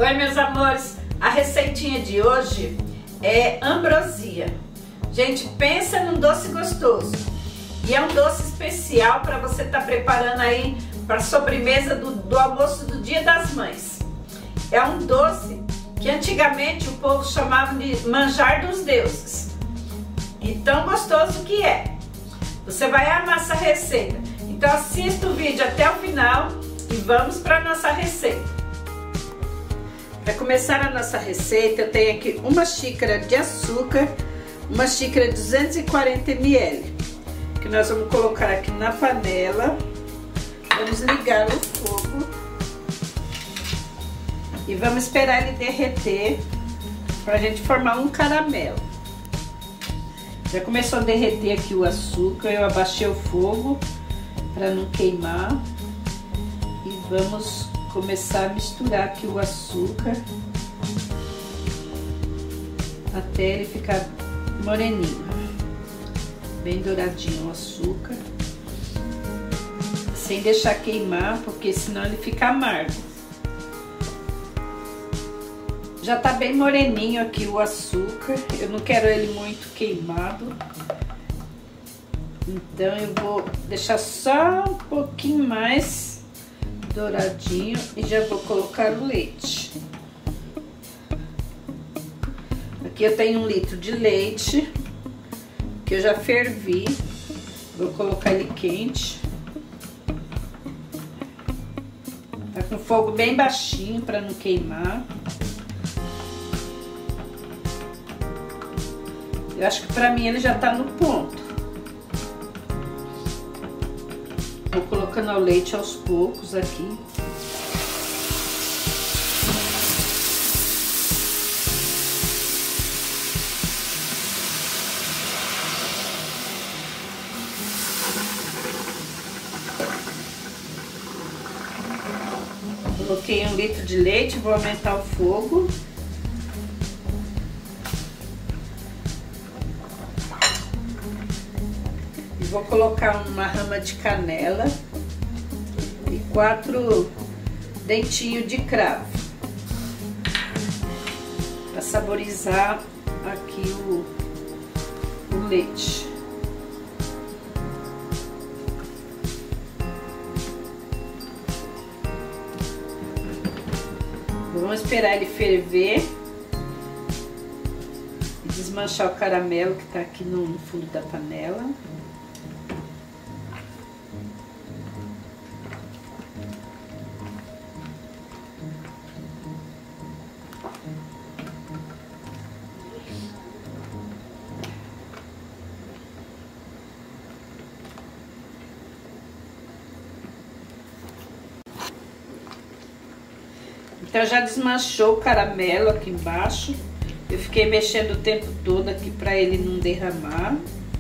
Oi, meus amores, a receitinha de hoje é ambrosia. Gente, pensa num doce gostoso. E é um doce especial para você estar preparando aí para a sobremesa do almoço do Dia das Mães. É um doce que antigamente o povo chamava de manjar dos deuses. E tão gostoso que é. Você vai amar essa receita. Então assista o vídeo até o final e vamos para a nossa receita. Para começar a nossa receita, eu tenho aqui uma xícara de açúcar, uma xícara de 240 ml, que nós vamos colocar aqui na panela. Vamos ligar o fogo e vamos esperar ele derreter para a gente formar um caramelo. Já começou a derreter aqui o açúcar, eu abaixei o fogo para não queimar e vamos começar a misturar aqui o açúcar até ele ficar moreninho, bem douradinho o açúcar, sem deixar queimar, porque senão ele fica amargo. Já tá bem moreninho aqui o açúcar, eu não quero ele muito queimado, então eu vou deixar só um pouquinho mais douradinho e já vou colocar o leite. Aqui eu tenho 1 litro de leite que eu já fervi, vou colocar ele quente. Tá com fogo bem baixinho para não queimar. Eu acho que para mim ele já tá no ponto. Vou colocando o leite aos poucos aqui. Coloquei 1 litro de leite, vou aumentar o fogo. Vou colocar uma rama de canela e 4 dentinhos de cravo para saborizar aqui o leite. Vamos esperar ele ferver e desmanchar o caramelo que está aqui no fundo da panela. Então já desmanchou o caramelo aqui embaixo. Eu fiquei mexendo o tempo todo aqui para ele não derramar.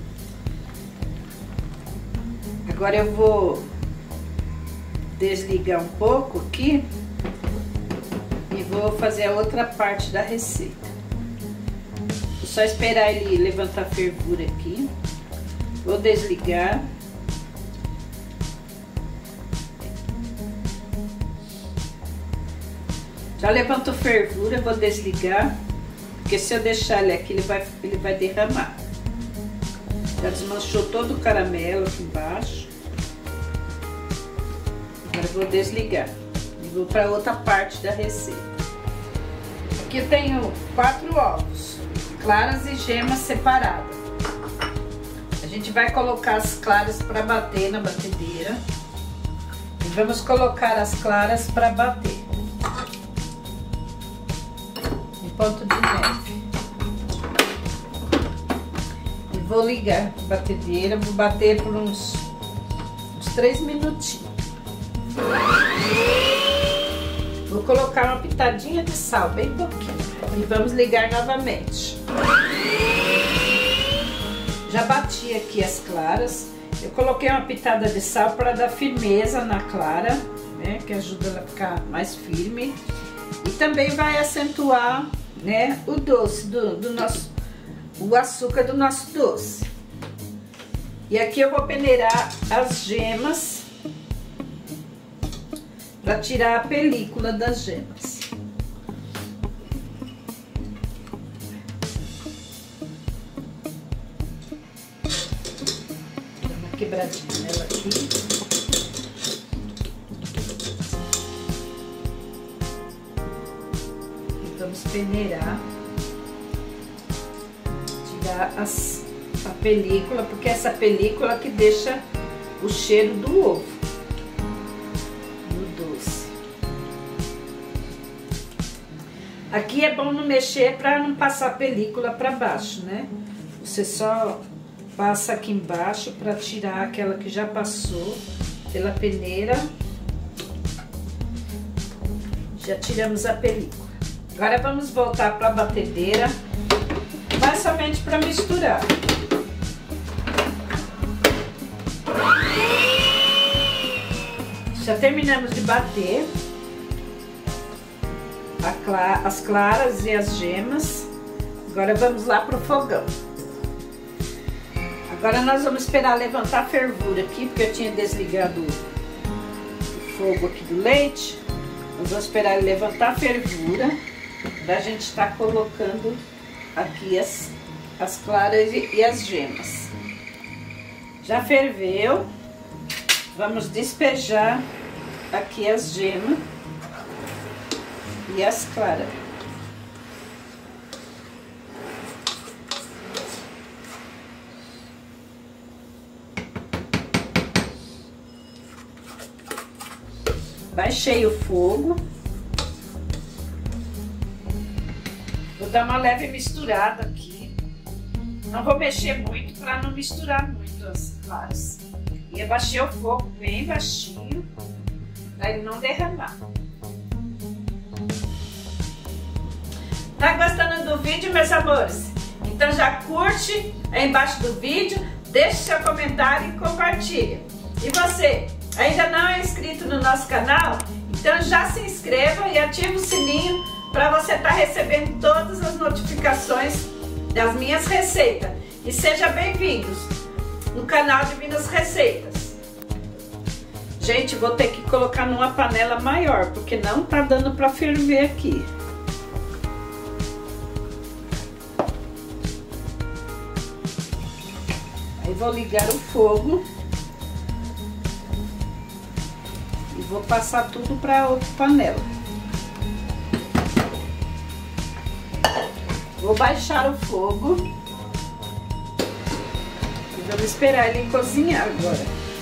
Agora eu vou desligar um pouco aqui e vou fazer a outra parte da receita. Vou só esperar ele levantar a fervura aqui. Vou desligar. Já levantou fervura, vou desligar, porque se eu deixar ele aqui, ele vai derramar. Já desmanchou todo o caramelo aqui embaixo. Agora eu vou desligar e vou para outra parte da receita. Aqui eu tenho 4 ovos, claras e gemas separadas. A gente vai colocar as claras para bater na batedeira e vamos colocar as claras para bater. Ponto de neve. E vou ligar a batedeira, vou bater por uns 3 minutinhos. Vou colocar uma pitadinha de sal, bem pouquinho. E vamos ligar novamente. Já bati aqui as claras. Eu coloquei uma pitada de sal para dar firmeza na clara, né? Que ajuda ela a ficar mais firme. E também vai acentuar, né, o doce o açúcar do nosso doce. E aqui eu vou peneirar as gemas para tirar a película das gemas. quebradinha nela aqui. E vamos peneirar. Tirar a película, porque essa película que deixa o cheiro do ovo no doce. Aqui é bom não mexer para não passar a película para baixo, né? Você só passa aqui embaixo para tirar aquela que já passou pela peneira. Já tiramos a película. Agora vamos voltar para a batedeira, mas somente para misturar. Já terminamos de bater as claras e as gemas. Agora vamos lá pro fogão. Agora nós vamos esperar levantar a fervura aqui, porque eu tinha desligado o fogo aqui do leite. Nós vamos esperar ele levantar a fervura pra gente estar colocando aqui as claras e as gemas. Já ferveu. Vamos despejar aqui as gemas e as claras. Baixei o fogo. Vou dar uma leve misturada aqui. Não vou mexer muito para não misturar muito as claras. E eu baixei o fogo bem baixinho, para ele não derramar. Tá gostando do vídeo, meus amores? Então já curte aí embaixo do vídeo, deixe seu comentário e compartilha. E você, ainda não é inscrito no nosso canal? Então já se inscreva e ative o sininho para você estar recebendo todas as notificações das minhas receitas. E seja bem-vindos no canal Divinas Receitas. Gente, vou ter que colocar numa panela maior, porque não tá dando para ferver aqui. Aí vou ligar o fogo e vou passar tudo para outra panela. Vou baixar o fogo e vamos esperar ele cozinhar agora.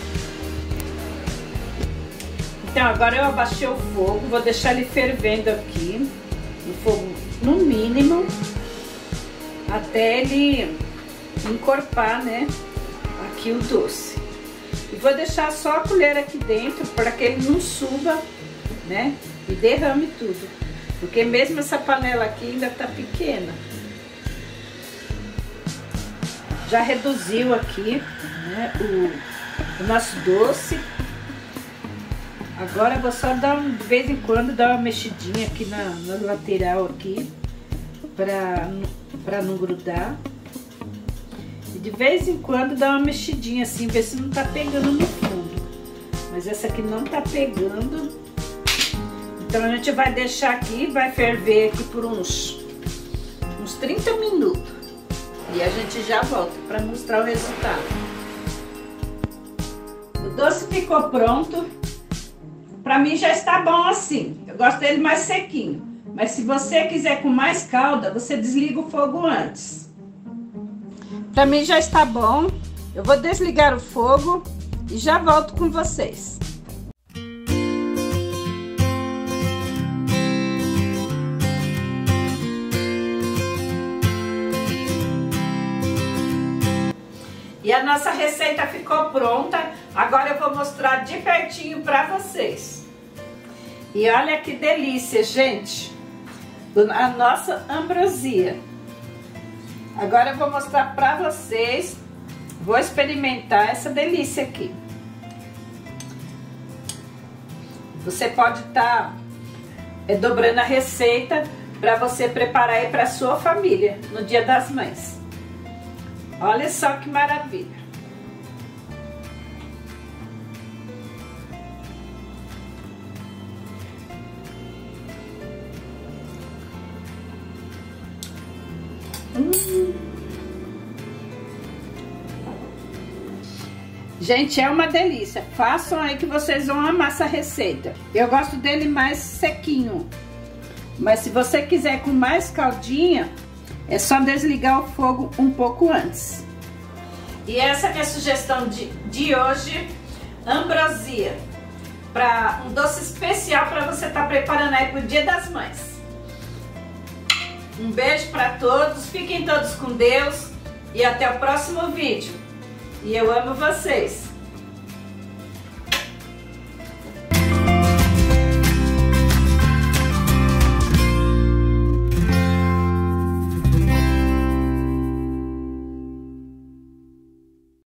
Então agora eu abaixei o fogo, vou deixar ele fervendo aqui, no fogo no mínimo, até ele encorpar, né, aqui o doce. E vou deixar só a colher aqui dentro para que ele não suba, né, e derrame tudo. Porque mesmo essa panela aqui ainda tá pequena. Já reduziu aqui, né, o nosso doce. Agora eu vou só dar de vez em quando dar uma mexidinha aqui na lateral aqui, pra não grudar. E de vez em quando dar uma mexidinha assim, ver se não tá pegando no fundo. Mas essa aqui não tá pegando. Então a gente vai deixar aqui, vai ferver aqui por uns 30 minutos. E a gente já volta para mostrar o resultado. O doce ficou pronto. Para mim já está bom assim. Eu gosto dele mais sequinho. Mas se você quiser com mais calda, você desliga o fogo antes. Para mim já está bom. Eu vou desligar o fogo e já volto com vocês. E a nossa receita ficou pronta. Agora eu vou mostrar de pertinho para vocês. E olha que delícia, gente. A nossa ambrosia. Agora eu vou mostrar para vocês. Vou experimentar essa delícia aqui. Você pode estar dobrando a receita para você preparar aí para sua família no Dia das Mães. Olha só que maravilha. Gente, é uma delícia. Façam aí que vocês vão amar essa receita. Eu gosto dele mais sequinho. Mas se você quiser com mais caldinha, é só desligar o fogo um pouco antes. E essa que é a sugestão de hoje, ambrosia. Para um doce especial para você estar preparando aí pro Dia das Mães. Um beijo para todos, fiquem todos com Deus e até o próximo vídeo. E eu amo vocês!